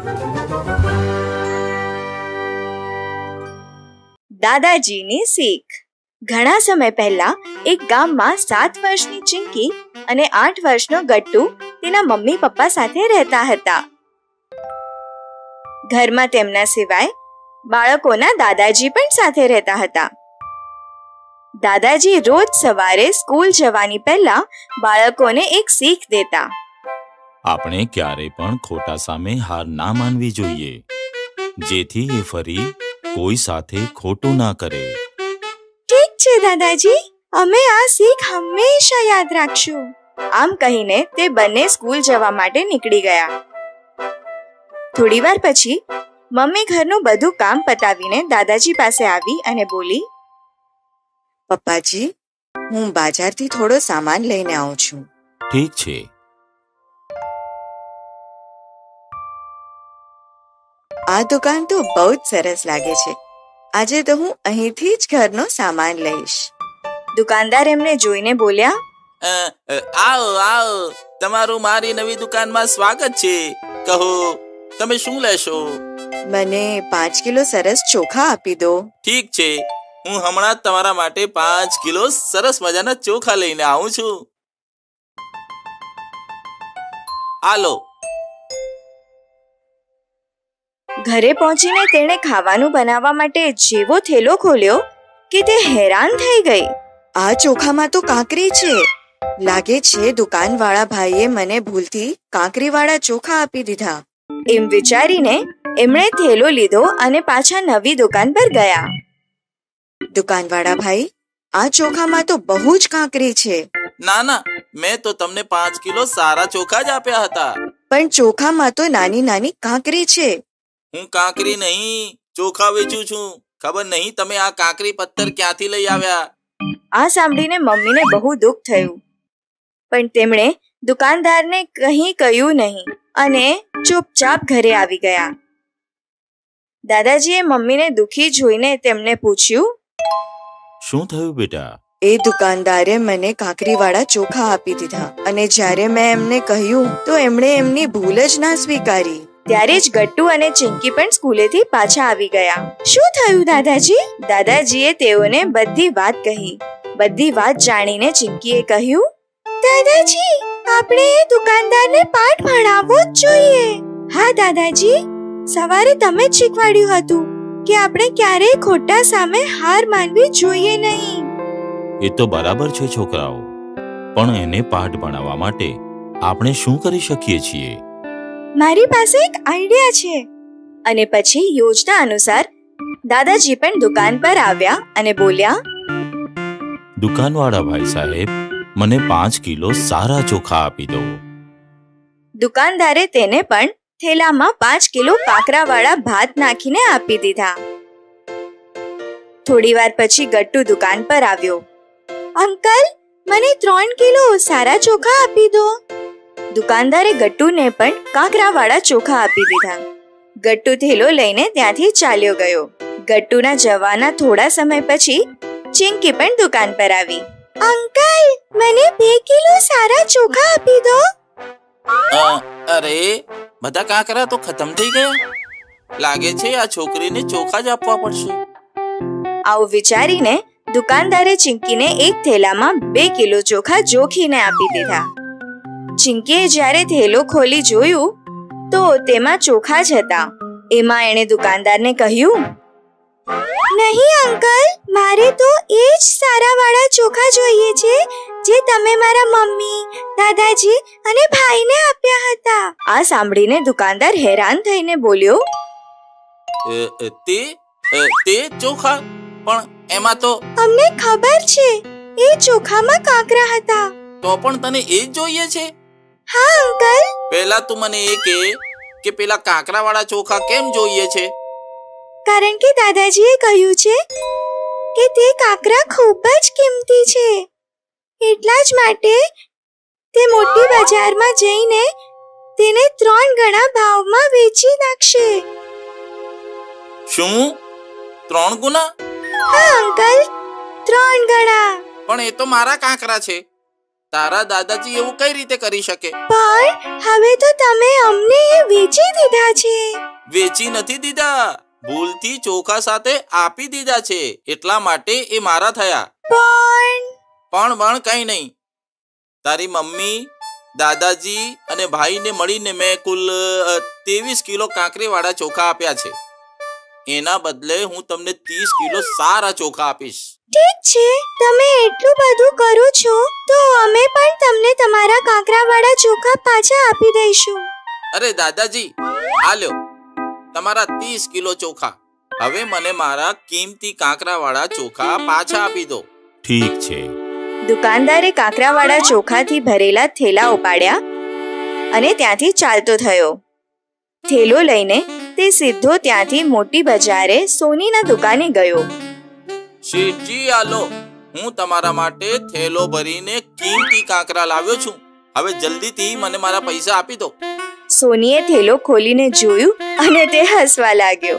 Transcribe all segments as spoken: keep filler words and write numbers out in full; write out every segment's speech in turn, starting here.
દાદાજીની શીખ. ઘણા સમય પહેલા એક ગામમાં સાત વર્ષની ચિંકી અને આઠ વર્ષનો ગટ્ટુ તેના મમ્મી પપ્પા સાથે રહેતા હતા. ઘરમાં તેમના સિવાય બાળકોના દાદાજી પણ સાથે રહેતા હતા. દાદાજી રોજ સવારે સ્કૂલ જવાની પહેલા બાળકોને એક શીખ દેતા. આપણે ક્યારે પણ ખોટા સામે હાર ના માનવી જોઈએ, જેથી એ ફરી કોઈ સાથે ખોટું ના કરે. ઠીક છે દાદાજી, અમે આ શીખ હંમેશા યાદ રાખશું. આમ કહીને તે બંને સ્કૂલ જવા માટે નીકળી ગયા. થોડી વાર પછી મમ્મી ઘરનું બધું કામ પતાવીને દાદાજી પાસે આવી અને બોલી, પપ્પાજી, હું બજારથી થોડો સામાન લઈને આવું છું. ઠીક છે. આ દુકાન તો બહુ જ સરસ લાગે છે. આજે તો હું અહીંથી જ ઘરનો સામાન લઈશ. દુકાનદાર એમને જોઈને બોલ્યા, આવો આવો, તમારું મારી નવી દુકાનમાં સ્વાગત છે. કહો, તમે શું લેશો? મને પાંચ કિલો સરસ ચોખા આપી દો. ઠીક છે, હું હમણાં જ તમારા માટે પાંચ કિલો સરસ મજાના ચોખા લઈને આવું છું. આલો. ઘરે પહોંચીને તેણે ખાવાનું બનાવવા માટે જેવો થેલો ખોલ્યો કે તે હેરાન થઈ ગઈ. આ ચોખામાં તો કાંકરી છે. લાગે છે દુકાનવાળા ભાઈએ મને ભૂલથી કાંકરીવાળા ચોખા આપી દીધા. એમ વિચારીને એમણે થેલો લીધો અને પાછા નવી દુકાન પર ગયા. દુકાનવાળા ભાઈ, આ ચોખામાં તો બહુ જ કાંકરી છે. ના ના, મેં તો તમને પાંચ કિલો સારા ચોખા જ આપ્યા હતા. પણ ચોખામાં તો નાની નાની કાંકરી છે. હું કાંકરી નહીં, ચોખા વેચું છું. ખબર નહીં તમે આ કાંકરી પથ્થર ક્યાંથી લઈ આવ્યા. આ સાંભળીને મમ્મીને બહુ દુઃખ થયું, પણ તેમણે દુકાનદારને કંઈ કહ્યું નહીં અને ચૂપચાપ ઘરે આવી ગયા. દાદાજીએ મમ્મીને દુઃખી જોઈને તેમને પૂછ્યું, શું થયું બેટા? એ દુકાનદારે મને કાંકરીવાળા ચોખા આપી દીધા અને જ્યારે મેં એમને કહ્યું તો એમણે એમની ભૂલ જ ના સ્વીકારી. ત્યારે જ ગટ્ટુ અને ચિંકી પણ સ્કૂલેથી પાછા આવી ગયા. શું થયું દાદાજી? દાદાજીએ તેઓને બધી વાત કહી. બધી વાત જાણીને ચિંકીએ કહ્યું, દાદાજી, આપણે એ દુકાનદારને પાઠ ભણાવવો જ જોઈએ. હા દાદાજી, સવારે તમે જ શીખવાડ્યું હતું કે આપણે ક્યારેય ખોટા સામે હાર માનવી જોઈએ નહીં. એ તો બરાબર છે છોકરાઓ, પણ એને પાઠ ભણાવવા માટે આપણે શું કરી શકીએ છીએ? મારી પાસે એક આઈડિયા છે. અને પછી યોજના અનુસાર દાદાજી પણ દુકાન પર આવ્યા અને બોલ્યા, દુકાનવાળા ભાઈ સાહેબ, મને પાંચ કિલો સારા ચોખા આપી દો. દુકાનદારે તેને પણ થેલામાં પાંચ કિલો કાકરાવાળા ભાત નાખીને આપી દીધા. થોડી વાર પછી ગટ્ટુ દુકાન પર આવ્યો. અંકલ, મને ત્રણ કિલો સારા ચોખા આપી દો. દુકાનદારે ગટ્ટુને પણ કાકરાવાળા ચોખા આપી દીધા. ગટ્ટુ થેલો લઈને ત્યાંથી ચાલ્યો ગયો. ગટ્ટુના જવાના થોડા સમય પછી ચિંકી પણ દુકાન પર આવી. અંકલ, મને બે કિલો સારા ચોખા આપી દો. અરે, બધા કાકરા તો ખતમ થઈ ગયા. લાગે છે આ છોકરીને ચોખા જ આપવા પડશે. આવું વિચારીને દુકાનદારે ચિંકીને એક થેલામાં બે કિલો ચોખા જોખીને આપી દીધા. ચિંકીએ જ્યારે થેલો ખોલી જોયું તો તેમાં ચોખા જ હતા. એમાં એણે દુકાનદારને કહ્યું, નહીં અંકલ, મારે તો એ જ સારા વાળા ચોખા જોઈએ છે જે તમે મારા મમ્મી, દાદાજી અને ભાઈને આપ્યા હતા. આ સાંભળીને દુકાનદાર હેરાન થઈને બોલ્યો, તે તે ચોખા? પણ એમાં તો અમને ખબર છે એ ચોખામાં કાંકરા હતા. તો પણ તને એ જ જોઈએ છે? હા અંકલ. પહેલા તું મને એ કહે કે પેલા કાંકરા વાળા ચોખા કેમ જોઈએ છે? કારણ કે દાદાજીએ કહ્યું છે કે તે કાંકરા ખૂબ જ કિંમતી છે. એટલા જ માટે તે મોટી બજારમાં જઈને તેને ત્રણ ગણા ભાવમાં વેચી નાખશે. શું? ત્રણ ગુણા? હા અંકલ, ત્રણ ગણા. પણ એ તો મારા કાંકરા છે. તારા દાદાજી એવું કઈ રીતે કરી શકે? પણ હવે તો તમે અમને એ વેચી દીધા છે. વેચી નથી દીધા, ભૂલથી ચોખા સાથે આપી દીધા છે, એટલા માટે એ મારા થયા. પણ પણ પણ કઈ નહીં. તારી મમ્મી, દાદાજી અને ભાઈને મળીને મેં કુલ ત્રેવીસ કિલો કાંકરીવાળા ચોખા આપ્યા છે. એના બદલે હું તમને ત્રીસ કિલો સારા ચોખા આપીશ. ઠીક છે, તમે એટલું બધું કરો છો તો અમે પણ તમને તમારા કાંકરાવાળા ચોખા પાછા આપી દઈશું. અરે દાદાજી, આ લ્યો તમારા ત્રીસ કિલો ચોખા. હવે મને મારા કિંમતી કાંકરાવાળા ચોખા પાછા આપી દો. ઠીક છે. દુકાનદારે કાંકરાવાળા ચોખાથી ભરેલા થેલા ઉપાડ્યા અને ત્યાંથી ચાલતો થયો. થેલો લઈને તે સીધો ત્યાંથી મોટી બજારે સોનીના દુકાને ગયો. શેઠજી, આલો, હું તમારા માટે થેલો ભરીને કિંમતી કાંકરા લાવ્યો છું. હવે જલ્દીથી મને મારા પૈસા આપી દો. સોનીએ થેલો ખોલીને જોયું અને તે હસવા લાગ્યો.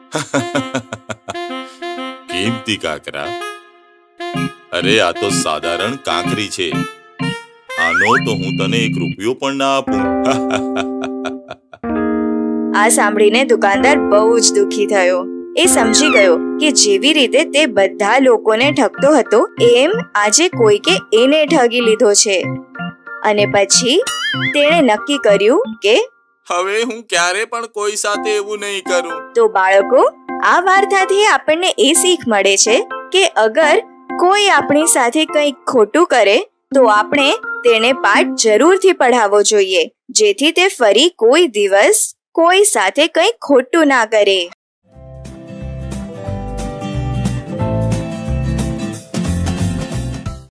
કિંમતી કાંકરા? અરે આ તો સાધારણ કાંકરી છે. આનો તો હું તને એક રૂપિયો પણ ના આપું. આ સાંભળીને દુકાનદાર બહુ જ દુખી થયો. એ સમજી ગયો કે જેવી રીતે તે બધા લોકોને ઠગતો હતો એમ આજે કોઈકે એને ઠગી લીધો છે. અને પછી તેણે નક્કી કર્યું કે હવે હું ક્યારે પણ કોઈ સાથે એવું નહીં કરું. તો બાળકો, આ વાર્તાથી આપણને એ શીખ મળે છે કે અગર કોઈ આપણી સાથે કંઈક ખોટું કરે તો આપણે તેને પાઠ જરૂરથી પઢાવવો જોઈએ, જેથી તે ફરી કોઈ દિવસ કોઈ સાથે કંઈ ખોટું ના કરે.